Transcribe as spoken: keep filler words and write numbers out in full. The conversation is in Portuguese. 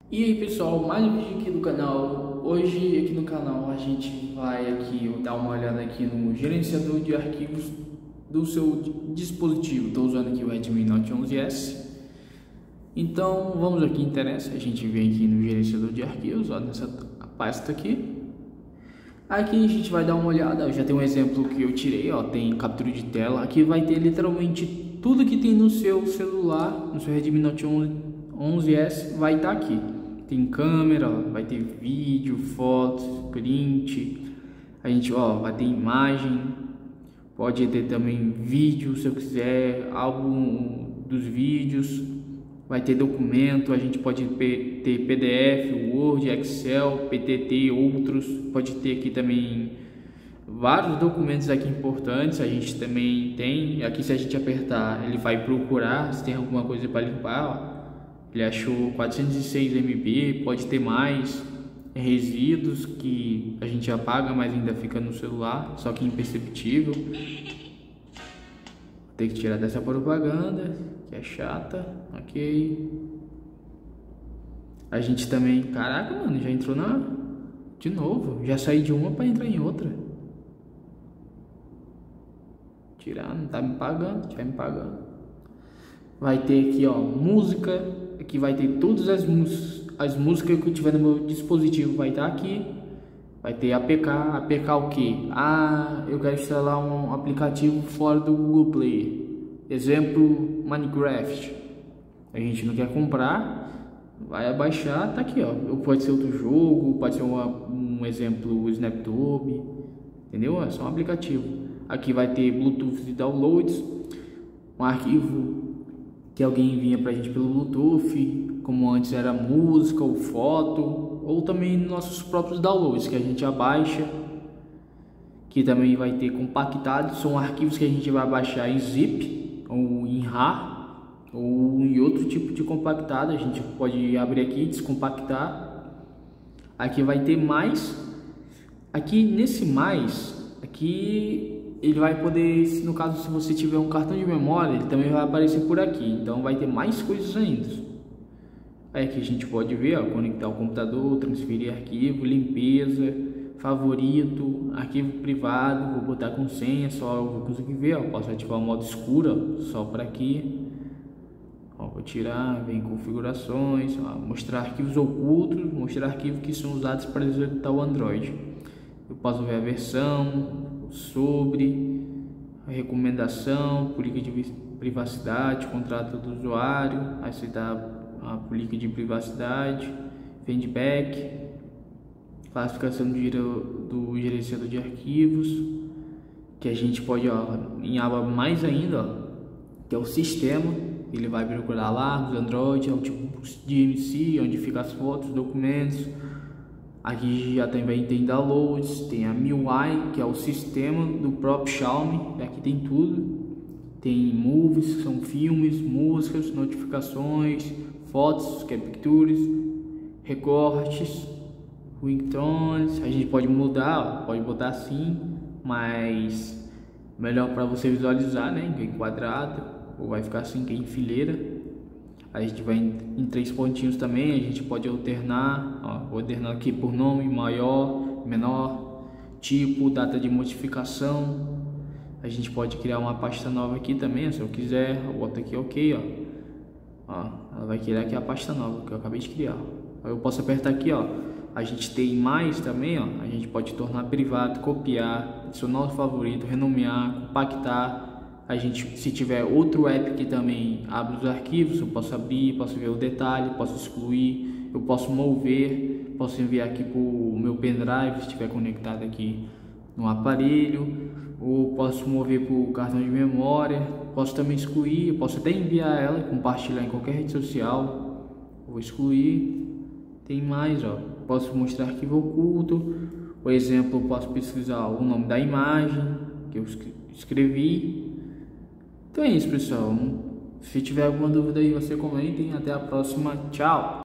E aí pessoal, mais um vídeo aqui do canal. Hoje aqui no canal a gente vai aqui dar uma olhada aqui no gerenciador de arquivos do seu dispositivo. Estou usando aqui o Redmi Note onze S. Então vamos aqui, interessa, a gente vem aqui no gerenciador de arquivos, ó, nessa pasta aqui. Aqui a gente vai dar uma olhada, já tem um exemplo que eu tirei, ó, tem captura de tela. Aqui vai ter literalmente tudo que tem no seu celular, no seu Redmi Note onze S vai estar aqui. Tem câmera, ó, vai ter vídeo, fotos, print. A gente, ó, vai ter imagem. Pode ter também vídeo, se eu quiser, álbum dos vídeos. Vai ter documento, a gente pode ter P D F, Word, Excel, P T T, outros. Pode ter aqui também vários documentos aqui importantes. A gente também tem, aqui se a gente apertar, ele vai procurar se tem alguma coisa para limpar, ó. Ele achou quatrocentos e seis megabytes, pode ter mais resíduos que a gente apaga, mas ainda fica no celular, só que imperceptível. Tem que tirar dessa propaganda, que é chata, ok. A gente também, caraca, mano, já entrou na... De novo, já saí de uma para entrar em outra. Tirar, não tá me pagando, já me pagando. Vai ter aqui, ó, música. Aqui vai ter todas as, as músicas que eu tiver no meu dispositivo, vai estar aqui. Vai ter A P K, A P K o que? Ah, eu quero instalar um aplicativo fora do Google Play. Exemplo, Minecraft. A gente não quer comprar, vai abaixar, tá aqui, ó. Pode ser outro jogo, pode ser uma, um exemplo, Snaptube, entendeu? É só um aplicativo. Aqui vai ter Bluetooth de downloads, um arquivo que alguém envia pra gente pelo Bluetooth, como antes era música ou foto, ou também nossos próprios downloads que a gente abaixa, que também vai ter compactado, são arquivos que a gente vai baixar em zip ou em RAR ou em outro tipo de compactado. A gente pode abrir aqui e descompactar. Aqui vai ter mais, aqui nesse mais, aqui ele vai poder, no caso se você tiver um cartão de memória, ele também vai aparecer por aqui, então vai ter mais coisas ainda. Aí aqui a gente pode ver, ó, conectar o computador, transferir arquivo, limpeza, favorito, arquivo privado, vou botar com senha, só eu vou conseguir ver, ó, posso ativar o modo escuro, ó, só para aqui, ó, vou tirar, vem configurações, ó, mostrar arquivos ocultos, mostrar arquivos que são usados para executar o Android. Eu posso ver a versão, sobre a recomendação, política de privacidade, contrato do usuário, aceitar a política de privacidade, feedback, classificação do, do gerenciador de arquivos, que a gente pode, ó, em aba mais ainda, ó, que é o sistema, ele vai procurar lá nos Android, é o tipo de M C, onde fica as fotos, documentos. Aqui já também tem downloads, tem a M I U I, que é o sistema do próprio Xiaomi. Aqui tem tudo. Tem movies, que são filmes, músicas, notificações, fotos, captures, recortes, ringtones. A gente pode mudar, ó, pode botar assim, mas melhor para você visualizar, né? Em quadrado, ou vai ficar assim, que é em fileira. A gente vai em, em três pontinhos também, a gente pode alternar, ó, vou alternar aqui por nome, maior, menor, tipo, data de modificação. A gente pode criar uma pasta nova aqui também, se eu quiser, eu boto aqui ok, ó. Ó, ela vai criar aqui a pasta nova que eu acabei de criar. Ó. Eu posso apertar aqui, ó. A gente tem mais também, ó. A gente pode tornar privado, copiar, adicionar o favorito, renomear, compactar. A gente, se tiver outro app que também abre os arquivos, eu posso abrir, posso ver o detalhe, posso excluir, eu posso mover, posso enviar aqui para o meu pendrive se estiver conectado aqui no aparelho, ou posso mover para o cartão de memória, posso também excluir, posso até enviar ela, compartilhar em qualquer rede social, vou excluir. Tem mais, ó, posso mostrar arquivo oculto, por exemplo, eu posso pesquisar o nome da imagem que eu escrevi. Então é isso, pessoal. Se tiver alguma dúvida aí, você comentem. Até a próxima. Tchau!